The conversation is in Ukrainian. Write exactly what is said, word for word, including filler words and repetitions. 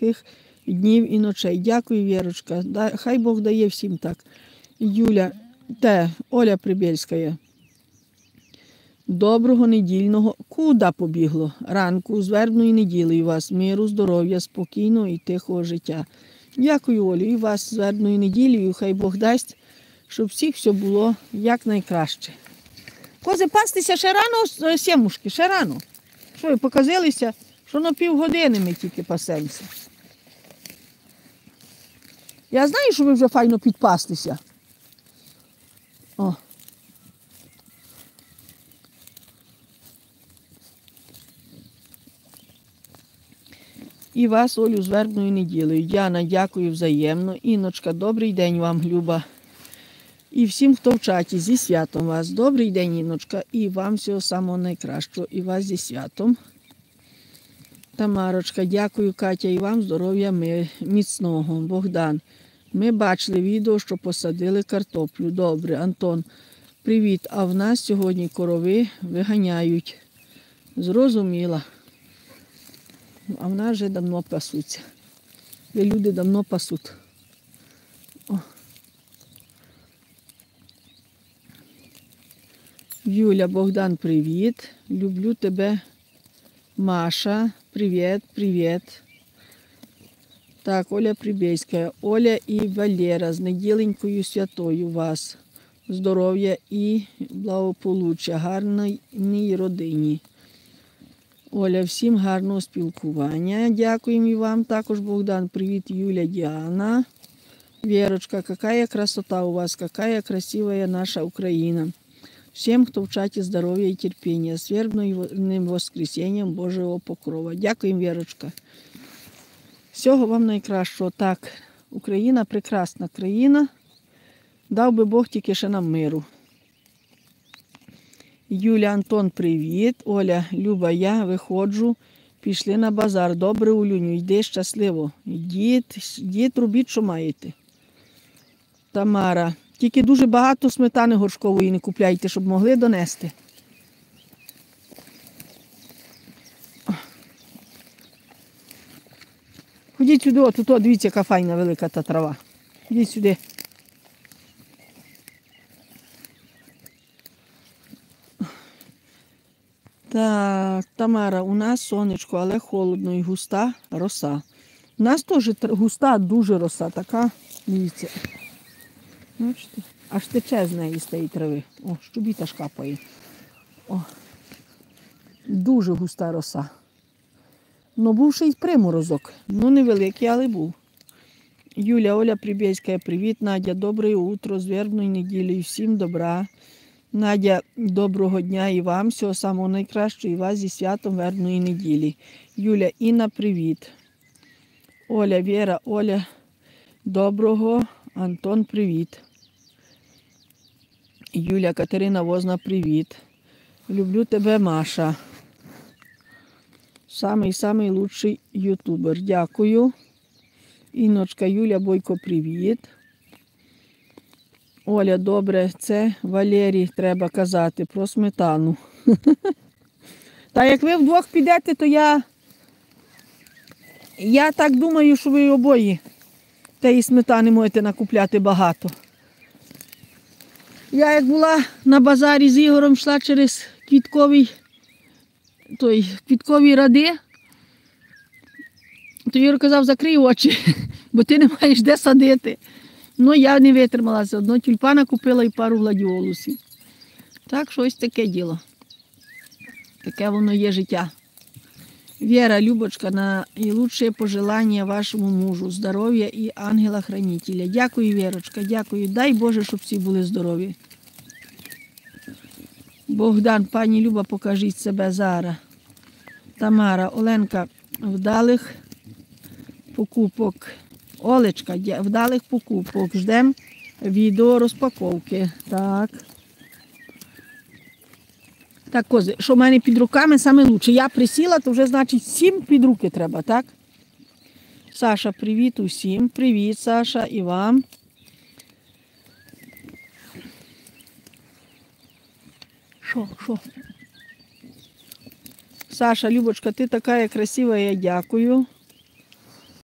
тихих днів і ночей. Дякую, Вірочка. Хай Бог дає всім так. Юля, те, Оля Прибєльська. Доброго недільного, куди побігло? Ранку, з вербною неділею вас, миру, здоров'я, спокійного і тихого життя. Дякую, Олю, і вас з вербною неділею, хай Бог дасть, щоб всіх все було якнайкраще. Кози, пастися ще рано, сімушки, ще рано. Що ви показалися, що на півгодини ми тільки пасемося. Я знаю, що ви вже файно підпастися. О. І вас, Олю, з вербною неділею. Діана, дякую взаємно. Інночка, добрий день вам, Люба. І всім, хто в чаті, зі святом вас. Добрий день, Інночка. І вам всього самого найкращого. І вас зі святом. Тамарочка, дякую, Катя, і вам здоров'я міцного. Богдан, ми бачили відео, що посадили картоплю. Добре, Антон, привіт. А в нас сьогодні корови виганяють. Зрозуміла. А в нас вже давно пасуться. І люди давно пасуть. О. Юля, Богдан, привіт. Люблю тебе, Маша. Привіт, привіт. Так, Оля Прибєльська. Оля і Валера, з неділенькою святою вас. Здоров'я і благополуччя, гарній родині. Оля, всім гарного спілкування. Дякуємо і вам також, Богдан. Привіт, Юля, Діана. Вірочка, яка красота у вас, яка красивая наша Україна. Всім, хто в чаті, здоров'я і терпіння. З вербним воскресінням Божого покрова. Дякуємо, Вірочка. Всього вам найкращого. Так, Україна прекрасна країна. Дав би Бог тільки ще нам миру. Юля, Антон, привіт. Оля, Люба, я виходжу, пішли на базар. Добре, Улюню, йди щасливо. Йдіть, йдіть, робіть, що маєте. Тамара, тільки дуже багато сметани горшкової не купляйте, щоб могли донести. Ходіть сюди, от тут, дивіться, яка файна велика та трава. Ходіть сюди. Так, Тамара, у нас сонечко, але холодно і густа роса. У нас теж густа, дуже роса, така, дивіться. Бачите? Аж тече з неї з тієї трави. О, щубіта ж капає. О, дуже густа роса. Ну, був ще й приморозок. Ну, невеликий, але був. Юля, Оля Прибєльська, привіт. Надя, добре утро, з вербною неділею, всім добра. Надя, доброго дня і вам, всього самого найкращого, і вас зі святом вербної неділі. Юля, Інна, привіт. Оля, Віра, Оля, доброго. Антон, привіт. Юля, Катерина Возна, привіт. Люблю тебе, Маша. Самий-самий лучший ютубер. Дякую. Інночка, Юля, Бойко, привіт. Оля, добре, це Валерій треба казати про сметану. Та як ви вдвох підете, то я, я так думаю, що ви обоє тієї сметани можете накупляти багато. Я як була на базарі з Ігорем, йшла через квітковий, той, квіткові ради, то Ігор казав, закрий очі, бо ти не маєш де садити. Ну, я не витрималася. Одного тюльпана купила і пару гладіолусів. Так, щось таке діло. Таке воно є життя. Віра, Любочка, найлучшее пожелання вашому мужу, здоров'я і ангела-хранителя. Дякую, Вірочка, дякую. Дай Боже, щоб всі були здорові. Богдан, пані Люба, покажіть себе зараз. Тамара, Оленка, вдалих покупок. Олечка, вдалих покупок. Ждемо відео розпаковки. Так. Так, кози, що в мене під руками саме лучше. Я присіла, то вже, значить, всім під руки треба, так? Саша, привіт усім. Привіт, Саша, і вам. Що, що? Саша, Любочка, ти така красива, я дякую.